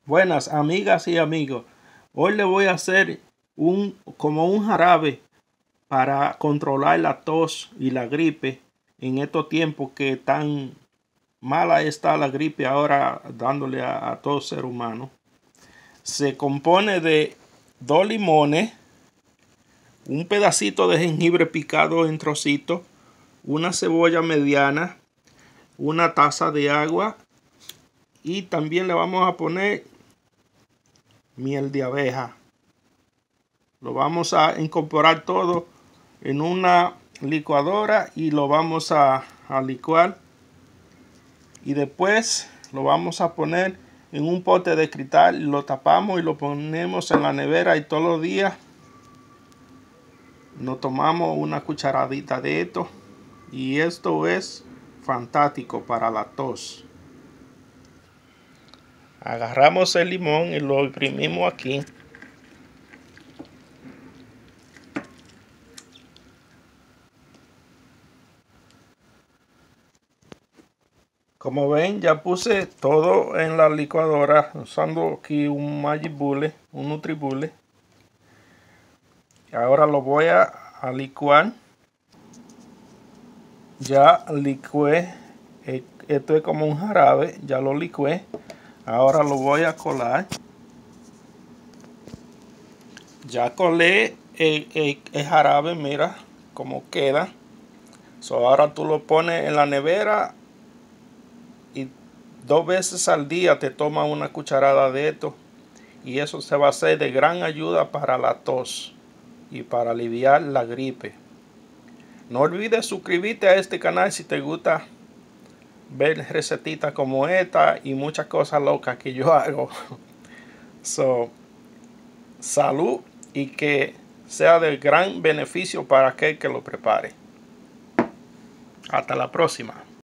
Buenas amigas y amigos. Hoy le voy a hacer como un jarabe para controlar la tos y la gripe en estos tiempos que tan mala está la gripe ahora dándole a todo ser humano. Se compone de 2 limones, un pedacito de jengibre picado en trocitos, una cebolla mediana, una taza de agua y también le vamos a poner miel de abeja. Lo vamos a incorporar todo en una licuadora y lo vamos a licuar. Y después lo vamos a poner en un pote de cristal, lo tapamos y lo ponemos en la nevera, y todos los días nos tomamos una cucharadita de esto. Y esto es fantástico para la tos. Agarramos el limón y lo imprimimos aquí. Como ven, ya puse todo en la licuadora usando aquí un Magic Bullet, un NutriBullet. Ahora lo voy a licuar. Ya licué. Esto es como un jarabe. Ya lo licué. Ahora lo voy a colar. Ya colé el jarabe. Mira cómo queda. Ahora tú lo pones en la nevera. Y 2 veces al día te toma una cucharada de esto. Y eso se va a hacer de gran ayuda para la tos y para aliviar la gripe. No olvides suscribirte a este canal si te gusta ver recetitas como esta y muchas cosas locas que yo hago. Salud, y que sea de gran beneficio para aquel que lo prepare. Hasta la próxima.